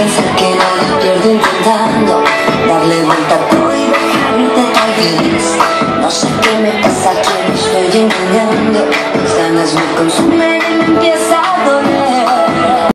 pensar que no despierto intentando darle vuelta a todo y dejarte tan feliz. No sé qué me pasa, que me estoy engañando. Las ganas me consumen y me empieza a doler.